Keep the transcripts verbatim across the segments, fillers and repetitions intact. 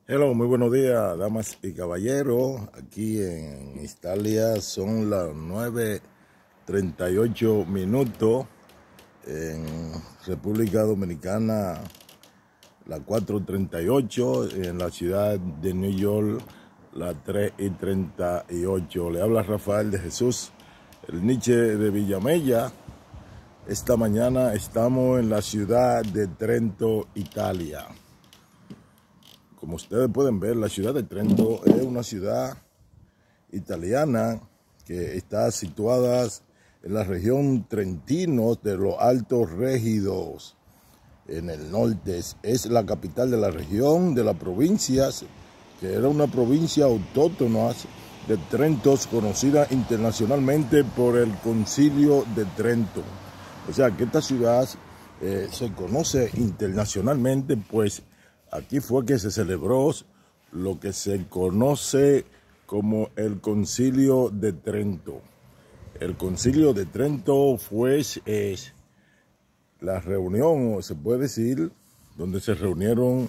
Hello, muy buenos días, damas y caballeros. Aquí en Italia son las nueve treinta y ocho minutos. En República Dominicana, las cuatro treinta y ocho. En la ciudad de New York, las tres treinta y ocho. Le habla Rafael de Jesús, el Nietzsche de Villamella. Esta mañana estamos en la ciudad de Trento, Italia. Como ustedes pueden ver, la ciudad de Trento es una ciudad italiana que está situada en la región Trentino de los Altos Régidos, en el norte. Es la capital de la región de las provincias, que era una provincia autóctona de Trento, conocida internacionalmente por el Concilio de Trento. O sea que esta ciudad eh, se conoce internacionalmente, pues aquí fue que se celebró lo que se conoce como el Concilio de Trento. El Concilio de Trento fue es, la reunión, o se puede decir, donde se reunieron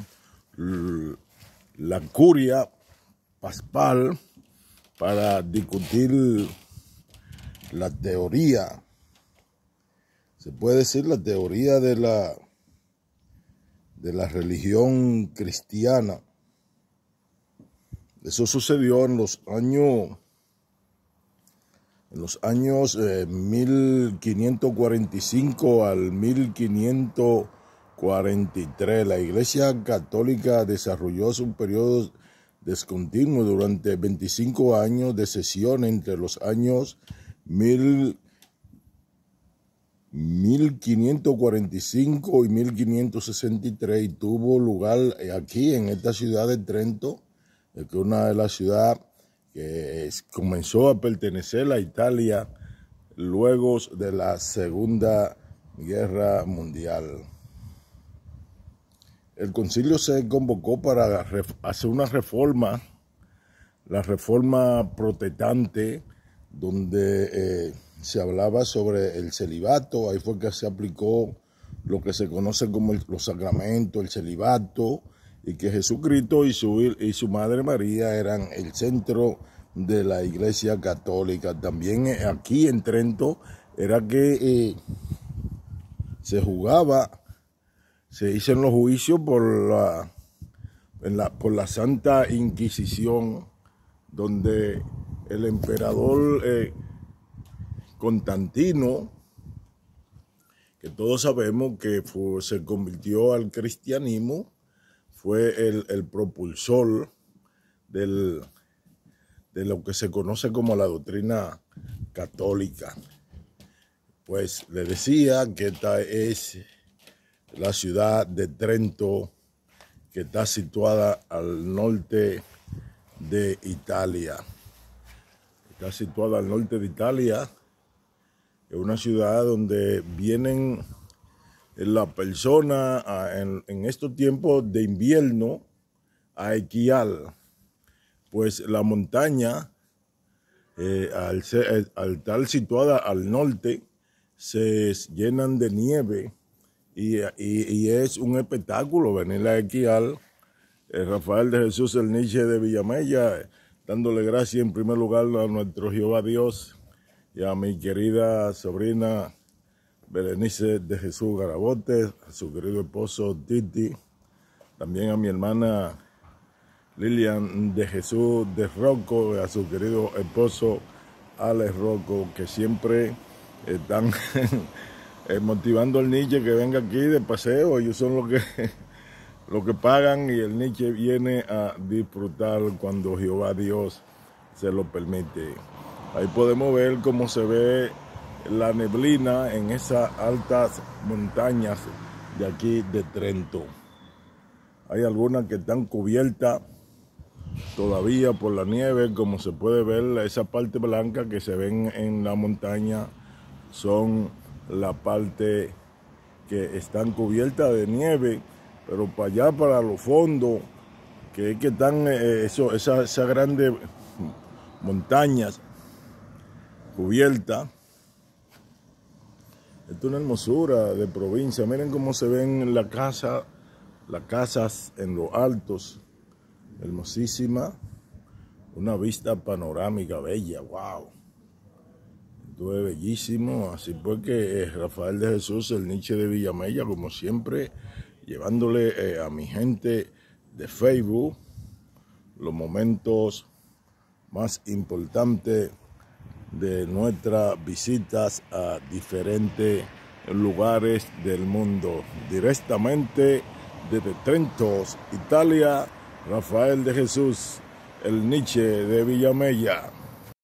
la curia paspal para discutir la teoría, se puede decir la teoría de la de la religión cristiana. Eso sucedió en los años en los años eh, mil quinientos cuarenta y cinco al mil quinientos cuarenta y tres. La Iglesia Católica desarrolló un periodo discontinuo durante veinticinco años de sesión entre los años mil quinientos cuarenta y cinco y mil quinientos sesenta y tres, y tuvo lugar aquí en esta ciudad de Trento, que es una de las ciudades que comenzó a pertenecer a Italia luego de la Segunda Guerra Mundial. El concilio se convocó para hacer una reforma, la reforma protestante, donde eh, se hablaba sobre el celibato. Ahí fue que se aplicó lo que se conoce como el, los sacramentos, el celibato, y que Jesucristo y su, y su Madre María eran el centro de la Iglesia Católica. También aquí en Trento era que eh, se jugaba, se hicieron los juicios por la, en la, por la Santa Inquisición, donde el emperador eh, Constantino, que todos sabemos que fue, se convirtió al cristianismo, fue el, el propulsor del, de lo que se conoce como la doctrina católica. Pues le decía que esta es la ciudad de Trento, que está situada al norte de Italia. Está situada al norte de Italia. Es una ciudad donde vienen las personas en, en estos tiempos de invierno a esquiar. Pues la montaña, eh, al, ser, al estar situada al norte, se llenan de nieve y, y, y es un espectáculo venir a esquiar. Eh, Rafael de Jesús, el Nietzsche de Villamella, dándole gracias en primer lugar a nuestro Jehová Dios y a mi querida sobrina Berenice de Jesús Garabote, a su querido esposo Titi, también a mi hermana Lilian de Jesús de Rocco, a su querido esposo Alex Rocco, que siempre están motivando al Nietzsche que venga aquí de paseo. Ellos son los que, los que pagan, y el Nietzsche viene a disfrutar cuando Jehová Dios se lo permite. Ahí podemos ver cómo se ve la neblina en esas altas montañas de aquí de Trento. Hay algunas que están cubiertas todavía por la nieve, como se puede ver. Esa parte blanca que se ven en la montaña son la parte que están cubiertas de nieve, pero para allá, para los fondos, que es que están eh, eso, esas esa grandes montañas cubiertas. Esto es una hermosura de provincia. Miren cómo se ven las casas, las casas en los altos hermosísima, una vista panorámica bella, wow. Esto es bellísimo, así pues que eh, Rafael de Jesús, el Nietzsche de Villamella, como siempre, llevándole eh, a mi gente de Facebook los momentos más importantes de nuestras visitas a diferentes lugares del mundo. Directamente desde Trento, Italia, Rafael de Jesús, el Nietzsche de Villamella.